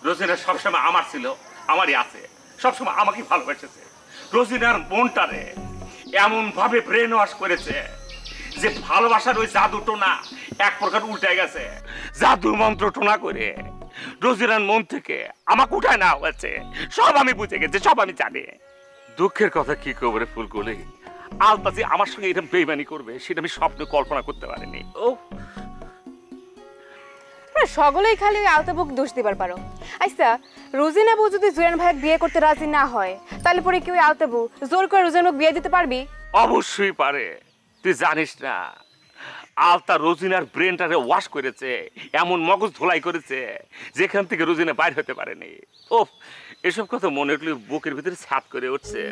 রোজিনা সবসময় আমার ছিল, আমারই আছে, সবসময় আমাকে ভালোবেসেছে। রোজিনার মনটারে এমন ভাবে ব্রেন ওয়াশ করেছে যে ভালোবাসার ওই জাদু টোনা এক প্রকার উল্টে গেছে। জাদু মন্ত্র টোনা করে রোজিনার মন থেকে আমাকে উঠায় না হয়েছে। সব আমি বুঝে গেছি, সব আমি জানি। দুঃখের কথা কি খবরে ফুলকলি, আলতাজি আমার সঙ্গে এরকম বেইমানি করবে সেটা আমি স্বপ্নে কল্পনা করতে পারিনি। ও সকলেই খালি আলতাবুক দোষ দিবার পারো। আচ্ছা, রোজিনা বউ যদি জুয়ান ভাইকে বিয়ে করতে রাজি না হয় তাহলে পরে কি ওই আলতাবু জোর করে রোজিনাকে বিয়ে দিতে পারবি? অবশ্যই পারে। তুই জানিস না, আলতা রোজিনার ব্রেনটারে ওয়াশ করেছে, এমন মগজ ধোলাই করেছে যেখান থেকে রোজিনা বাইর হতে পারেনি। ও এসব কথা মনে উঠলে বুকের ভিতরে ছাদ করে উঠছে।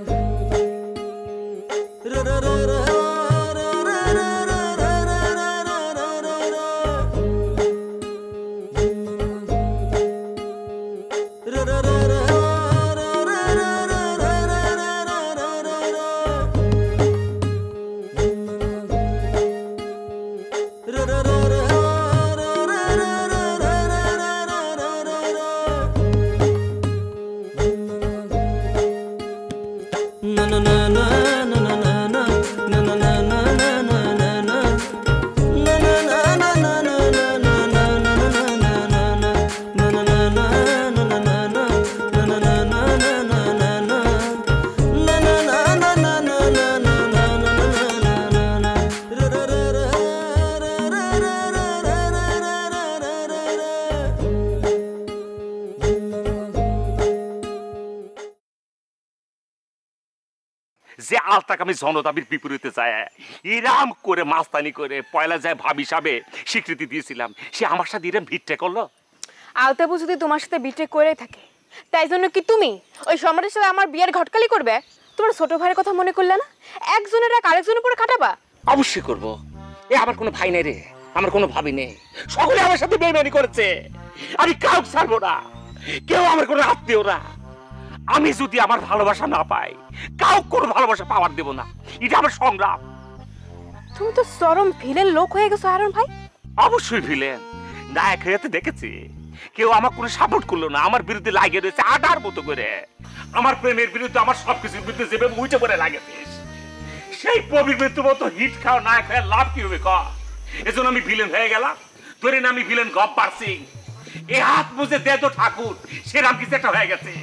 যে আলতাকে আমি জনদাবির বিপরীতে যায় ইরাম করে মাস্তানি করে পয়লা যায় ভাব হিসাবে স্বীকৃতি দিয়েছিলাম, সে আমার সাথে ইরাম ভিটে করলো। আলতাবু যদি তোমার সাথে বিটে করে থাকে তাই জন্য কি তুমি ওই সম্রাটের সাথে আমার বিয়ের ঘটকালি করবে? তোমার ছোট ভাইয়ের কথা মনে করলে না? একজনের এক আরেকজনের উপরে খাটাবা? অবশ্যই করবো। এ আমার কোনো ভাই নেই রে, আমার কোনো ভাবি নেই, সকলে আমার সাথে বেইমানি করেছে। আমি কাউকে ছাড়বো না, কেউ আমার কোনো আত্মীয় না। আমি যদি আমার ভালোবাসা না পাই কাউকে কোনো ভালোবাসা পাওয়ার দেব না, এটা আমার সংগ্রাম। তুমি তো চরম ভিলেন লোক হয়ে গেছো হারুন ভাই। অবশ্যই ভিলেন, নায়ক হয়েতে দেখেছি কেউ আমার কোনো সাপোর্ট করলো না, আমার বিরুদ্ধে লাগিয়ে রয়েছে আটার মতো করে। আমার প্রেমের বিরুদ্ধে, আমার সবকিছুর বিরুদ্ধে যেভাবে উঠে পড়ে লাগেছিস, সেই পবিত্র মতো হিট খাওয়া নায়ক হয়ে লাভ কি হবে ক? এজন্য আমি ভিলেন হয়ে গেলাম। তোর নাম ভিলেন গব্বার সিং, এ হাত বুঝে দে তো ঠাকুর, সেরাম কিছু একটা হয়ে গেছে।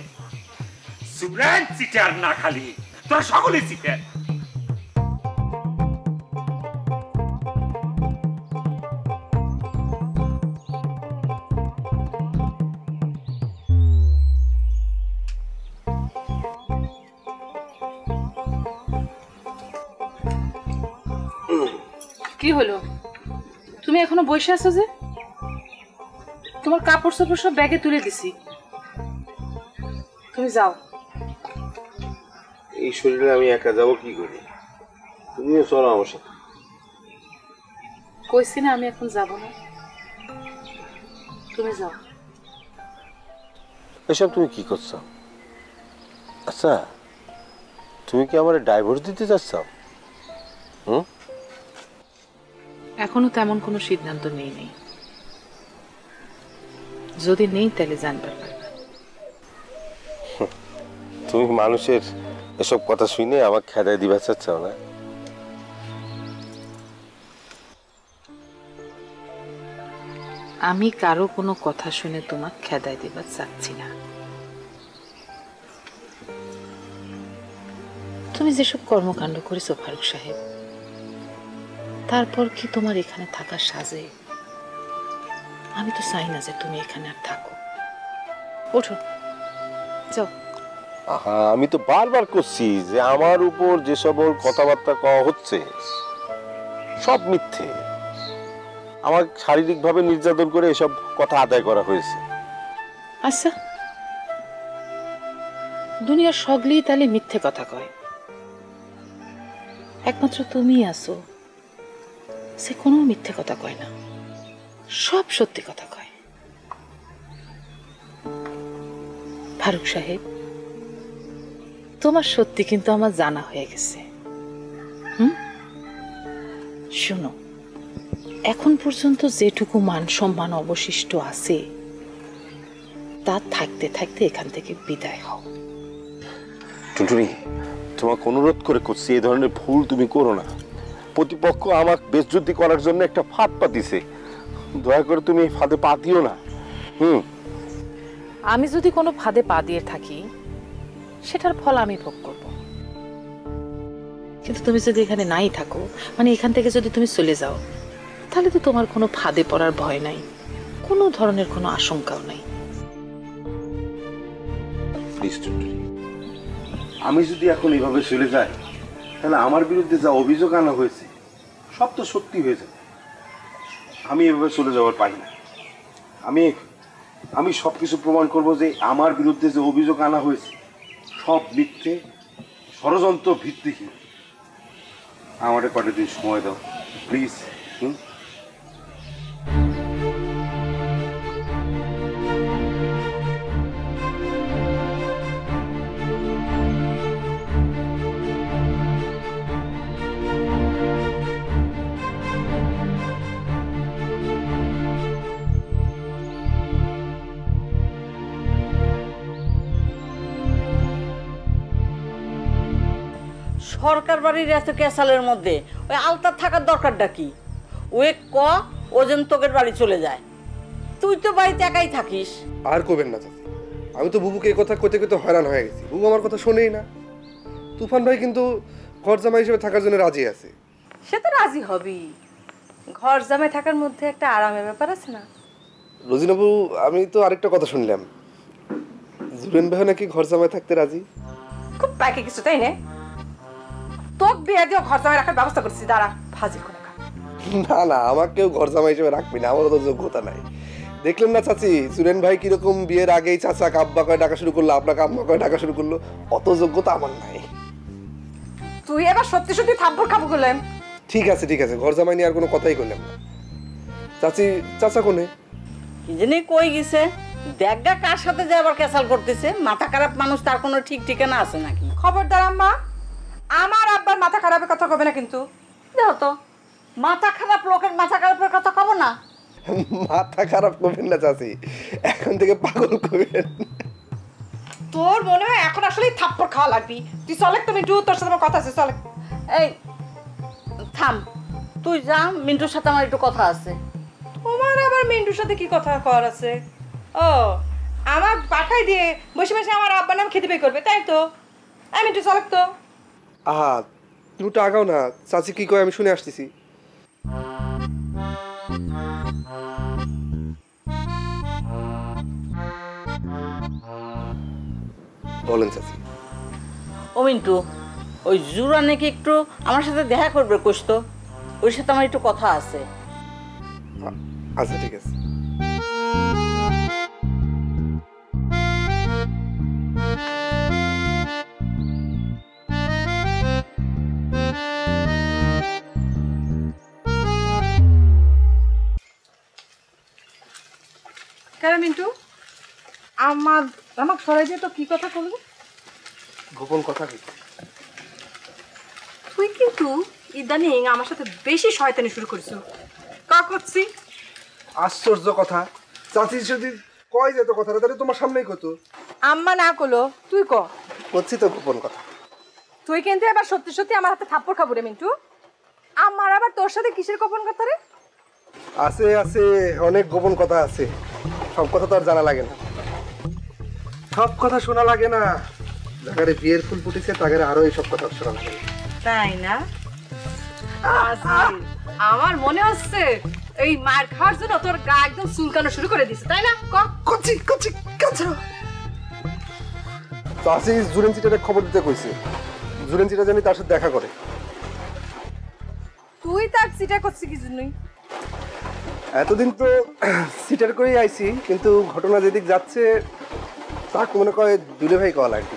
সুব্রান চিটার না খালি, তোরা সকলেই চিটার। কি হলো, তুমি এখনো বসে আছো যে? তোমার কাপড় চোপড় সব ব্যাগে তুলে দিছি, তুমি যাও। এই শরীরে আমি একা যাবো কি করে? তুমিও চলো আমার সাথে। কইছি না আমি এখন যাব না, তুমি যাও। এসব তুমি কি করছো? আচ্ছা, তুমি কি আমার ডাইভোর্স দিতে চাচ্ছ? এখনো তেমন কোনো সিদ্ধান্ত নেই। যদি নেই তাহলে জানবার পারবে। তুমি মানুষের এসব কথা শুনে আমাকে খেদাই দিবা চাচ্ছাও না? আমি কারো কোনো কথা শুনে তোমাকে খেদাই দিবার চাচ্ছি না। তুমি যেসব কর্মকাণ্ড করেছো ফারুক সাহেব, তারপর কি তোমার এখানে থাকা সাজে? আমি তো চাই না যে তুমি এখানে আর থাকো। ওঠো, যাও। আমি তো বারবার করছি যে আমার উপর যে সকল কথাবার্তা কওয়া হচ্ছে সব মিথ্যে। আমার শারীরিকভাবে নির্যাতন করে এসব কথা আদায় করা হয়েছে। আচ্ছা, দুনিয়ার সগলি তাহলে মিথ্যে কথা কয়, একমাত্র তুমি আছো সে কোনো মিথ্যে কথা কয় না, সব সত্যি কথা কয়। ফারুক সাহেব, তোমার সত্যি কিন্তু আমার জানা হয়ে গেছে। শোনো, এখন পর্যন্ত যেটুকু মান সম্মান অবশিষ্ট আছে তা থাকতে থাকতে এখান থেকে বিদায় হও। টুনটুনি, তোমাকে অনুরোধ করে করছি এই ধরনের ভুল তুমি করো না। প্রতিপক্ষ আমাকে বেজ্জতি করার জন্য একটা ফাঁদ পাতিছে, দয়া করে তুমি এই ফাঁদে পা দিও না। আমি যদি কোনো ফাঁদে পা দিয়ে থাকি সেটার ফল আমি ভোগ করব, কিন্তু তুমি যদি এখানে নাই থাকো, মানে এখান থেকে যদি তুমি চলে যাও, তাহলে তো তোমার কোনো ফাঁদে পড়ার ভয় নাই, কোনো ধরনের কোনো আশঙ্কাও নাই। প্লিজ টুনটুনি, আমি যদি এখন এভাবে চলে যাই তাহলে আমার বিরুদ্ধে যা অভিযোগ আনা হয়েছে সব তো সত্যি হয়ে যাবে। আমি এভাবে চলে যাওয়ার পারি না। আমি সব কিছু প্রমাণ করব যে আমার বিরুদ্ধে যে অভিযোগ আনা হয়েছে সব মিথ্যে, ষড়যন্ত্র ভিত্তিহীন। আমার কটা দিন সময় দাও প্লিজ। সরকার বাড়ির এত ক্যাসালের মধ্যে ওই আলতার থাকার দরকারটা কি? ওই ওজন তোকের বাড়ি চলে যায়, তুই তো বাড়িতে একাই থাকিস। আর করবেন না চাচি, আমি তো বুবুকে এই কথা কইতে কইতে হয়রান হয়ে গেছি। বুবু আমার কথা শোনেই না। তুফান ভাই কিন্তু ঘর জামাই হিসেবে থাকার জন্য রাজি আছে। সে তো রাজি হবেই, ঘর জামাই থাকার মধ্যে একটা আরামের ব্যাপার আছে না? রোজিনাবু, আমি তো আরেকটা কথা শুনলাম, জুরেন ভাই নাকি ঘর জামাই থাকতে রাজি। খুব প্যাকে কিছু, তাই না? তোক বিয়ে দিয়ে ঘর জামাই রাখার ব্যবস্থা করছি, দাঁড়া ফাজিল করে। না না, আমাকেও ঘর জামাই হিসেবে রাখবি না, আমারও তো যোগ্যতা নাই। দেখলেন না চাচি, জুরেন ভাই কিরকম বিয়ের আগেই চাচা আব্বা কয় ডাকা শুরু করলো, আপনাকে আম্মা কয় ডাকা শুরু করলো। অত যোগ্যতা আমার নাই। তুই এবার সত্যি সত্যি থাপ্পড় খাবো করলেন। ঠিক আছে ঠিক আছে, ঘর জামাই নিয়ে আর কোনো কথাই করলাম না। চাচি, চাচা কোনে? কি জানি কই গেছে, দেখগা কার সাথে যে আবার ক্যাসাল করতেছে। মাথা খারাপ মানুষ, তার কোনো ঠিক ঠিকানা আছে নাকি? খবরদার আম্মা, আমার আব্বার মাথা খারাপের কথা কবে না কিন্তু। দেখো তো, মাথা খারাপ লোকের মাথা খারাপের কথা কব না। মাথা খারাপ করবেন না চাচি, এখন থেকে পাগল করবেন। তোর মনে হয় এখন আসলে থাপ্পড় খাওয়া লাগবি। তুই চলে, তুমি একটু, তোর সাথে আমার কথা আছে, চলে। এই থাম, তুই যা, মিন্টুর সাথে আমার একটু কথা আছে। তোমার আবার মিন্টুর সাথে কি কথা কর আছে? ও, আমার পাঠাই দিয়ে বসে বসে আমার আব্বার নাম খেতে পেয়ে করবে, তাই তো? আমি মিন্টু চলে তো। আহা, তুমি তো আগাও না, চাচি কি কয় আমি শুনে আসতেছি। বলেন চাচি। ও মিন্টু, ওই জুরা নাকি একটু আমার সাথে দেখা করবে, কোষ তো, ওর সাথে আমার একটু কথা আছে। আচ্ছা ঠিক আছে। কেন মিন্টু, আমাকে সরাই দিয়ে তো কি কথা বলবো? গোপন কথা কি? তুই কিন্তু ইদানিং আমার সাথে বেশি শয়তানি শুরু করেছো। কা করছি? আশ্চর্য কথা, চাচি যদি কয় যেত কথাটা তাহলে তোমার সামনেই কত। আম্মা না করলো, তুই ক। করছি তো গোপন কথা। তুই কিন্তু এবার সত্যি সত্যি আমার হাতে থাপ্পড় খাবো রে মিন্টু। আমার আবার তোর সাথে কিসের গোপন কথা রে? আছে আছে, অনেক গোপন কথা আছে, সব কথা তো আর জানা লাগে না, সব কথা শোনা লাগে না। যাগারে বিয়ের ফুল ফুটেছে তাগারে আরো এইসব কথা শোনা লাগে। তাই না? আমার মনে হচ্ছে এই মার খাওয়ার জন্য তোর গা একদম চুলকানো শুরু করে দিছে, তাই না? কচি কচি কাঁচা। চাচি জুরেন চিটারে খবর দিতে কইছে, জুরেন চিটা জানি তার সাথে দেখা করে। তুই তার সিটা করছিস কি জন্যই? এতদিন তো সিটার করেই আইছি, কিন্তু ঘটনা যেদিক যাচ্ছে তাকে মনে করে দুলে ভাই কল আর কি।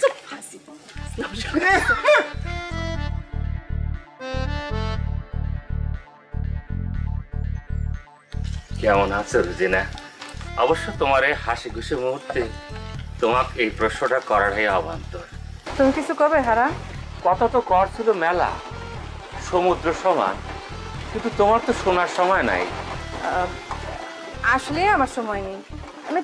কেমন আছো রুজিনা? অবশ্য তোমার এই হাসি খুশি মুহূর্তে তোমাকে এই প্রশ্নটা করারই অবান্তর। তুমি কিছু করবে হারা? কথা তো করছিল মেলা, সমুদ্র সমান, কিন্তু তোমার তো শোনার সময় নাই। আসলে আমার সময় নেই। আমি একটু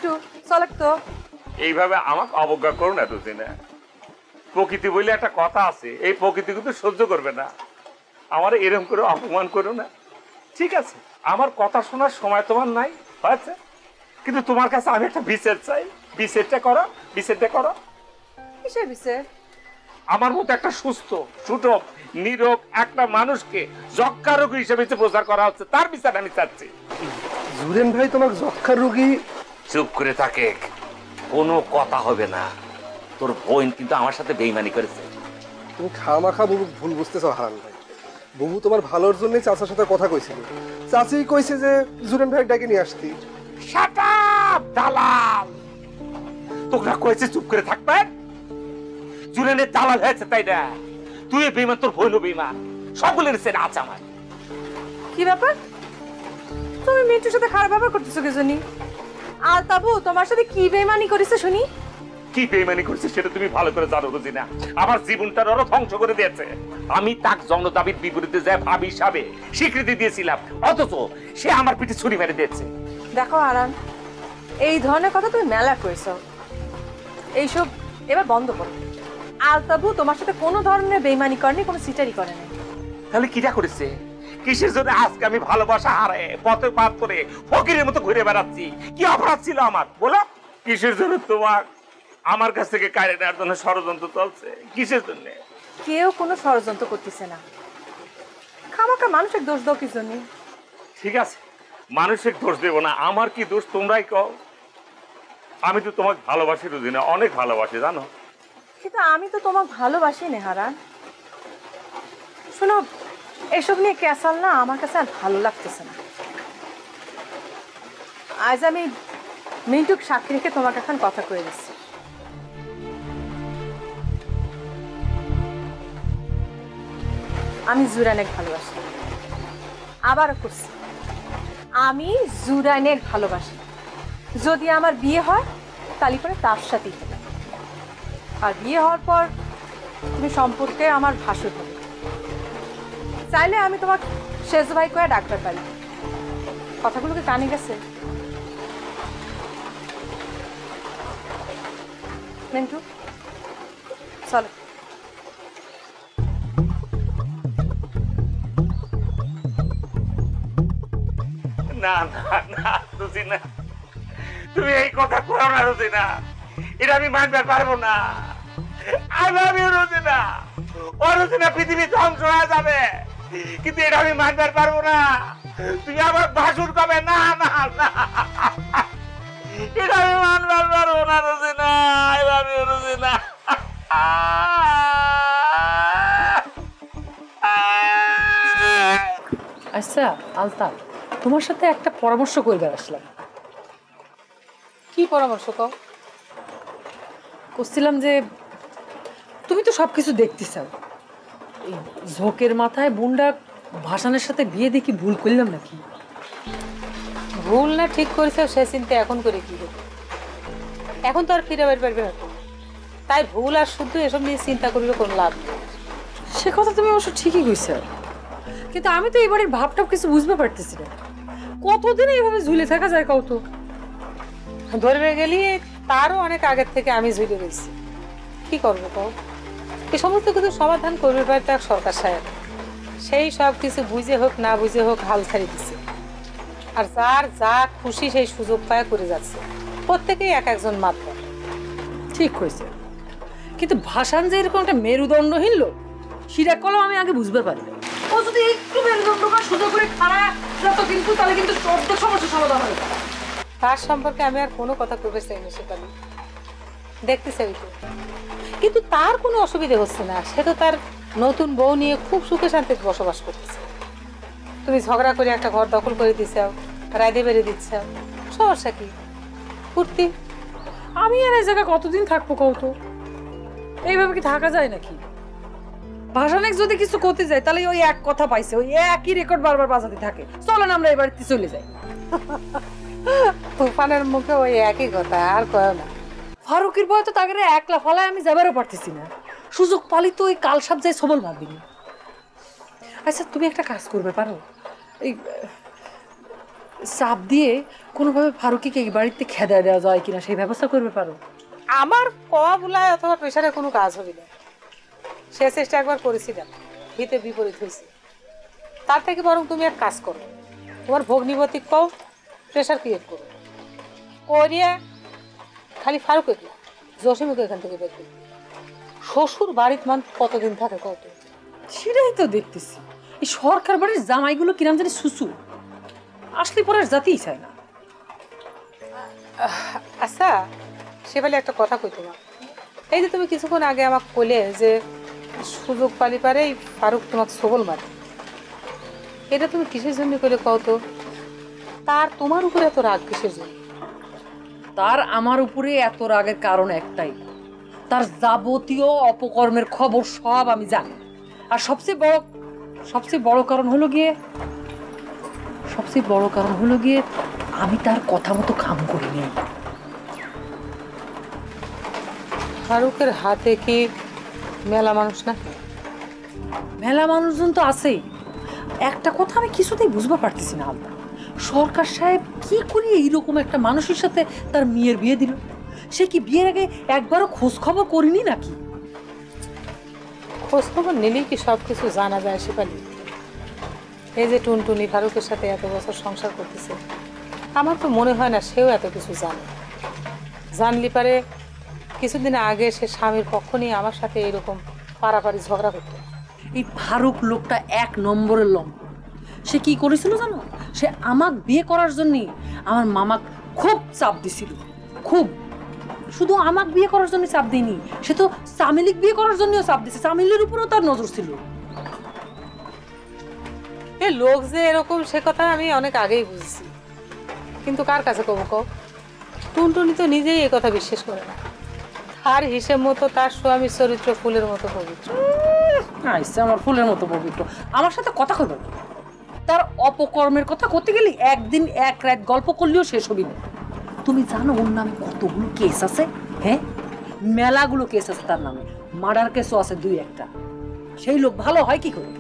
চলে তো। এইভাবে আমাকে অবজ্ঞা করো না রোজিনা। প্রকৃতি বলে একটা কথা আছে, এই প্রকৃতি কিন্তু সহ্য করবে না। আমার এরকম করে অপমান করো না, ঠিক আছে? আমার কথা শোনার সময় তোমার নাই, আচ্ছা, কিন্তু তোমার কাছে আমি একটা বিচার চাই। বিচারটা করো, বিচারটা করো। কিসের বিচার? আমার মতো একটা সুস্থ সুঠক নিরোগ একটা মানুষকে যক্ষ্মা রোগী হিসেবে যে প্রচার করা হচ্ছে, তার বিচার আমি চাচ্ছি। জুরেন ভাই তোমার যক্ষার রোগী? চুপ করে থাকে, কোনো কথা হবে না। তোর বোন কিন্তু আমার সাথে বেইমানি করেছে। তুমি খামাখা বুবু ভুল বুঝতেছো হারান ভাই। বুবু তোমার ভালোর জন্যই চাচার সাথে কথা কইছিল। চাচি কইছে যে জুরেন ভাই ডাকে নিয়ে আসতি। শাট আপ দালাল! তোমরা কইছে চুপ করে থাকবে? জুরেনের দালাল হয়েছে তাই না? তুই বেইমান, তোর বোনও বেইমান, সকলের সেটা আছে আমার। কি ব্যাপার? তুমি মিন্টুর সাথে খারাপ ব্যবহার করতেছো কে জানি? আর তাবু তোমার সাথে কি বেইমানি করেছে শুনি? কি বেইমানি করছে সেটা তুমি ভালো করে জানো রোজিনা। আমার জীবনটার ওরা ধ্বংস করে দিয়েছে। আমি তাক জনদাবির বিপরীতে যায় ভাবি হিসাবে স্বীকৃতি দিয়েছিলাম, অথচ সে আমার পিঠে ছুরি মেরে দিয়েছে। দেখো আরান, এই ধরনের কথা তুমি মেলা কইছো। এইসব এবার বন্ধ করো। আলতাবু তোমার সাথে কোনো ধরনের বেইমানি করেনি, কোনো সিটারি করেনি। তাহলে কিটা করেছে? কিসের জন্য আজকে আমি ভালোবাসা হারে পথে পাত করে ফকিরের মতো ঘুরে বেড়াচ্ছি? কি অপরাধ ছিল আমার বলো? কিসের জন্য তোমার আমার কাছ থেকে কাড়ে নেওয়ার জন্য ষড়যন্ত্র চলছে? কিসের জন্য? কেউ কোনো ষড়যন্ত্র করতেছে না। খামাখা মানুষের দোষ দাও কি জন্য? ঠিক আছে, মানুষের দোষ দেবো না। আমার কি দোষ তোমরাই কও। আমি তো তোমাকে ভালোবাসি রোজিনা, অনেক ভালোবাসি জানো। কিন্তু আমি তো তোমাকে ভালোবাসি না হারান। শোনো, এসব নিয়ে ক্যাসাল না আমার কাছে আর ভালো লাগতেছে না। আজ আমি মিন্টুক সাক্ষী রেখে তোমাকে এখন কথা কয়ে দিচ্ছি। আমি জুরানেক ভালোবাসি, আবারও করছি, আমি জুরানেক ভালোবাসি। যদি আমার বিয়ে হয় তাহলে করে তার সাথেই হবে। আর বিয়ে হওয়ার পর তুমি সম্পর্কে আমার ভাসুর হবে। চাইলে আমি তোমার শেষ ভাই কয়ে ডাক্তার পারি। কথাগুলোকে কানে গেছে? মিন্টু চলো। না না না রোজিনা, তুমি এই কথা করো না রোজিনা, এটা আমি মানতে পারবো না। I love you Rozina. ও রোজিনা, পৃথিবী ধ্বংস হয়ে যাবে, কিন্তু এটা আমি মানতে পারবো না। তুমি আমার ভাসুর কবে? না না না, এটা আমি মানতে পারবো না Rozina. I love you Rozina. আচ্ছা আলতা, তোমার সাথে একটা পরামর্শ করবে আসলাম। কি পরামর্শ কও? করছিলাম যে তুমি তো সব কিছু দেখতে চাও, এই ঝোঁকের মাথায় বুন্ডা ভাসানের সাথে বিয়ে দেখি ভুল করলাম নাকি? ভুল না ঠিক করেছে সে চিন্তা এখন করে কি হবে? এখন তো আর ফিরে পারবে না, তাই ভুল আর শুদ্ধ এসব নিয়ে চিন্তা করলে কোনো লাভ নেই। সে কথা তুমি অবশ্য ঠিকই কইছো, কিন্তু আমি তো এবারের ভাবটা কিছু বুঝতে পারতেছি না। কতদিন এইভাবে ঝুলে থাকা যায় কত? ধরবে গেলি তারও অনেক আগের থেকে আমি ঝুলে রয়েছি। কি করবো কও? এই সমস্ত কিছু সমাধান করবে পারতো এক সরকার সাহেব। সেই সব কিছু বুঝে হোক না বুঝে হোক হাল ছাড়ি দিচ্ছে, আর যার যা খুশি সেই সুযোগ পায় করে যাচ্ছে। প্রত্যেকেই এক একজন মাত্র। ঠিক হয়েছে, কিন্তু ভাসান যে এরকম একটা মেরুদণ্ডহীন লোক সেটা কলম আমি আগে বুঝতে পারি। ও যদি একটু মেরুদণ্ডটা সোজা করে খাড়া যত কিন্তু, তাহলে কিন্তু সব সমস্যা সমাধান হবে। তার সম্পর্কে আমি আর কোনো কথা করতে চাই না, সেটা দেখতে চাই তো, কিন্তু তার কোনো অসুবিধা হচ্ছে না। সে তো তার নতুন বউ নিয়ে খুব সুখে শান্তিতে বসবাস করতেছে। তুমি ঝগড়া করে একটা ঘর দখল করে দিচ্ছাও, রাইদে বেড়ে দিচ্ছাও, সমস্যা কি? ফুর্তি। আমি আর এই জায়গায় কতদিন থাকবো কত? এইভাবে কি থাকা যায় নাকি? ভাসানেক যদি কিছু করতে যায় তাহলে ওই এক কথা পাইছে, ওই একই রেকর্ড বারবার বাজাতে থাকে। চলেন আমরা এবার চলে যাই। তুফানের মুখে ওই একই কথা, আর কয় না। ফারুকের বয় তো তাকে একলা ফলায় আমি যাবারও পারতেছি না। সুযোগ পালি তো ওই কাল সাপ যায় সবল ভাবিনি। আচ্ছা তুমি একটা কাজ করবে পারো, এই চাপ দিয়ে কোনোভাবে ফারুকিকে এই বাড়িতে খেদা দেওয়া যায় কিনা সেই ব্যবস্থা করবে পারো? আমার কওয়া বলায় অথবা প্রেশারে কোনো কাজ হবে না। সে চেষ্টা একবার করেছিলাম, হিতে বিপরীত হয়েছে। তার থেকে বরং তুমি এক কাজ করো, তোমার ভগ্নিপতি কও প্রেশার ক্রিয়েট করো, করিয়া খালি ফারুক জসিমুকে এখান থেকে বের করবে। শ্বশুর বাড়ির মান কতদিন থাকে কত? সেটাই তো দেখতেছি, এই সরকার বাড়ির জামাইগুলো কিরাম জানি সুসু, আসলে পরে আর জাতিই চায় না। আচ্ছা সেবেলে একটা কথা কই তোমার, এই যে তুমি কিছুক্ষণ আগে আমাকে বলে যে সুযোগ পালি পারে ফারুক তোমাকে সবল মারে, এটা তুমি কিসের জন্য করে কও তো? তার তোমার উপরে এত রাগ কিসের জন্য? তার আমার উপরে এত রাগের কারণ একটাই, তার যাবতীয় অপকর্মের খবর সব আমি জানি। আর সবচেয়ে বড় কারণ হলো গিয়ে আমি তার কথা মতো কাম করিনি। ফারুকের হাতে কি মেলা মানুষ না? মেলা মানুষজন তো আছেই, একটা কথা আমি কিছুতেই বুঝতে পারতেছি না আলতা, সরকার সাহেব কি করে এইরকম একটা মানুষের সাথে তার মেয়ের বিয়ে দিল? সে কি বিয়ের আগে একবারও খোঁজ খবর করিনি নাকি? খোঁজ খবর নিলেই কি সব কিছু জানা যায় শেফালি? এই যে টুনটুনি ফারুকের সাথে এত বছর সংসার করতেছে, আমার তো মনে হয় না সেও এত কিছু জানে। জানলি পারে কিছুদিন আগে সে স্বামীর পক্ষ নিয়ে আমার সাথে এরকম পারাপারি ঝগড়া করতো। এই ফারুক লোকটা এক নম্বরের লম্ব। সে কি করেছিল জানো? সে আমাক বিয়ে করার জন্যই আমার মামা খুব চাপ দিছিল, খুব। শুধু আমাক বিয়ে করার জন্য চাপ দেয়নি, সে তো সামিলিক বিয়ে করার জন্যও চাপ দিছে, সামিলের উপরেও তার নজর ছিল। এ লোক যে এরকম সে কথা আমি অনেক আগেই বুঝছি, কিন্তু কার কাছে কব কও? টুনটুনি তো নিজেই এই কথা বিশ্বাস করে না। আর হিসেব মতো তার স্বামীর চরিত্র ফুলের মতো পবিত্র। আইসা আমার ফুলের মতো পবিত্র, আমার সাথে কথা কইবে না। তার অপকর্মের কথা করতে গেলে একদিন এক রাত গল্প করলেও শেষ হবি না। তুমি জানো ওর নামে কতগুলো কেস আছে? হ্যাঁ, মেলাগুলো কেস আছে তার নামে, মার্ডার কেসও আছে 2-1টা। সেই লোক ভালো হয় কি করে?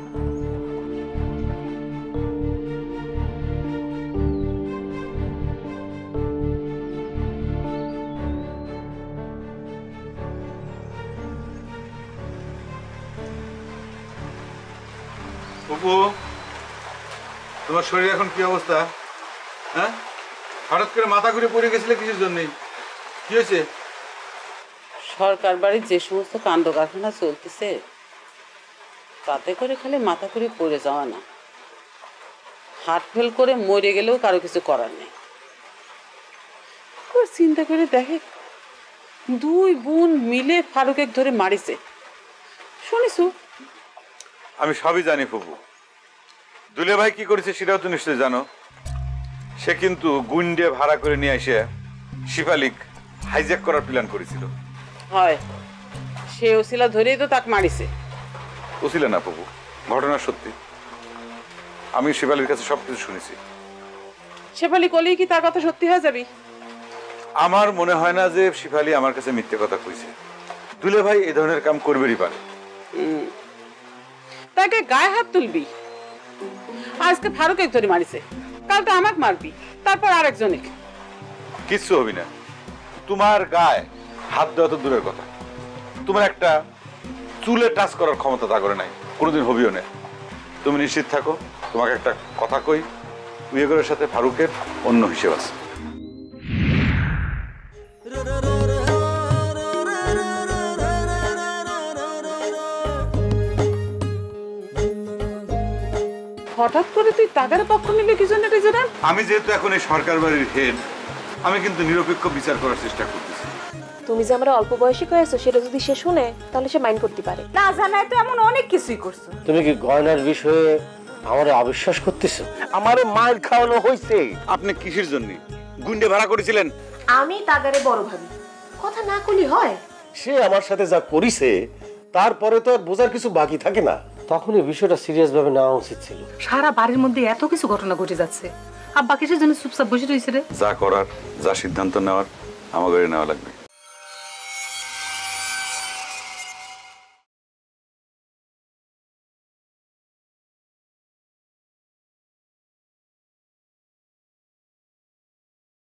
অপু, তোমার শরীর এখন কি অবস্থা? হ্যাঁ, হঠাৎ করে মাথা ঘুরে পড়ে গেছিলে কিসের জন্য? কি হয়েছে? সরকার বাড়ির যে সমস্ত কাণ্ড কারখানা চলতেছে তাতে করে খালি মাথা ঘুরে পড়ে যাওয়া না, হার্ট ফেল করে মরে গেলেও কারো কিছু করার নেই। চিন্তা করে দেখে 2 বোন মিলে ফারুকে ধরে মারিছে, শুনিস? আমি সবই জানি ফুপু। দুলে ভাই কি করেছে সেটাও তো নিশ্চয়ই জানো। সে কিন্তু গুন্ডে ভাড়া করে নিয়ে এসে শিফালিক হাইজ্যাক করার প্ল্যান করেছিল। হয়, সে ওসিলা ধরেই তো তাকে মারিছে। ওসিলা না ফুপু, ঘটনা সত্যি। আমি শিফালির কাছে সবকিছু শুনেছি। শেফালি কলেই কি তার কথা সত্যি হয়ে যাবে? আমার মনে হয় না যে শিফালি আমার কাছে মিথ্যে কথা কইছে। দুলে ভাই এই ধরনের কাম করবেরই পারে। তাকে গায়ে হাত তুলবি? আজকে ফারুক ধরে মারিছে, কাল তো আমাকে মারবি, তারপর আরেকজনে। কিচ্ছু হবি না। তোমার গায়ে হাত দেওয়া তো দূরের কথা, তোমার একটা চুলে টাচ করার ক্ষমতা তা করে নাই, কোনোদিন হবিও না। তুমি নিশ্চিত থাকো। তোমাকে একটা কথা কই, উইগরের সাথে ফারুকের অন্য হিসেব আছে। হঠাৎ করে তুই তাদের পক্ষ নিলে কি জন্য? আমি যেহেতু এখন এই সরকার বাড়ির হেড, আমি কিন্তু নিরপেক্ষ বিচার করার চেষ্টা করতেছি। তুমি যে আমরা অল্প বয়সী হয়েছো সেটা যদি সে শুনে তাহলে সে মাইন্ড করতে পারে। না জানায় তো এমন অনেক কিছুই করছো। তুমি কি গয়নার বিষয়ে আমারে অবিশ্বাস করতেছো? আমারে মায়ের খাওয়ানো হয়েছে। আপনি কিসের জন্য গুন্ডে ভাড়া করেছিলেন? আমি তাগারে বড় ভাবি, কথা না কলি হয়? সে আমার সাথে যা করিছে তারপরে তো আর বোঝার কিছু বাকি থাকে না। তখন এই বিষয়টা সিরিয়াস ভাবে নেওয়া উচিত ছিল। সারা বাড়ির মধ্যে এত কিছু ঘটনা ঘটে যাচ্ছে, আব্বা কিসের জন্য চুপচাপ বসে রয়েছে রে? যা করার, যা সিদ্ধান্ত নেওয়ার আমার নেওয়া লাগবে।